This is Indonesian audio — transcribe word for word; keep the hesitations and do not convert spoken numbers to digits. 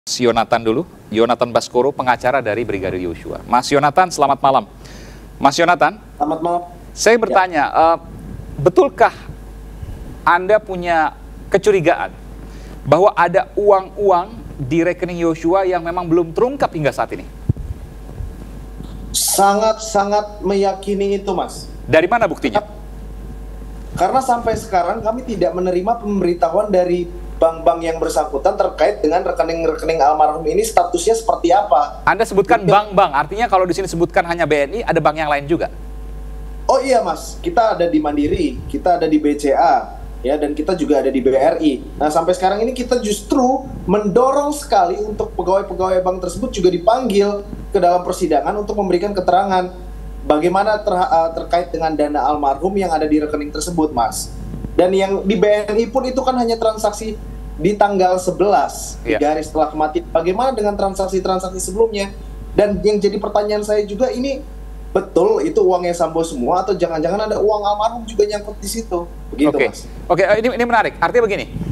Mas Yonatan dulu, Yonatan Baskoro, pengacara dari Brigadir Yosua. Mas Yonatan, selamat malam. Mas Yonatan, selamat malam. Saya bertanya, ya. uh, betulkah Anda punya kecurigaan bahwa ada uang-uang di rekening Yosua yang memang belum terungkap hingga saat ini? Sangat-sangat meyakini itu, Mas. Dari mana buktinya? Karena sampai sekarang kami tidak menerima pemberitahuan dari bank-bank yang bersangkutan terkait dengan rekening-rekening almarhum ini statusnya seperti apa. Anda sebutkan bank-bank, artinya kalau di sini sebutkan hanya B N I, ada bank yang lain juga? Oh iya, Mas, kita ada di Mandiri, kita ada di B C A, ya, dan kita juga ada di B R I. Nah, sampai sekarang ini kita justru mendorong sekali untuk pegawai-pegawai bank tersebut juga dipanggil ke dalam persidangan untuk memberikan keterangan bagaimana ter terkait dengan dana almarhum yang ada di rekening tersebut, Mas. Dan yang di B N I pun itu kan hanya transaksi di tanggal sebelas, yeah. tiga hari setelah kematian. Bagaimana dengan transaksi-transaksi sebelumnya? Dan yang jadi pertanyaan saya juga, ini betul itu uangnya Sambo semua atau jangan-jangan ada uang almarhum juga nyangkut di situ? Begitu, Oke, Mas. Oke, ini, ini menarik. Artinya begini,